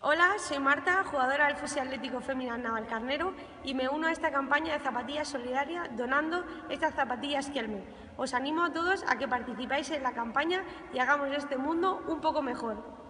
Hola, soy Marta, jugadora del Fusi Atlético Féminas Navalcarnero y me uno a esta campaña de zapatillas solidarias donando estas zapatillas Kelme. Os animo a todos a que participéis en la campaña y hagamos este mundo un poco mejor.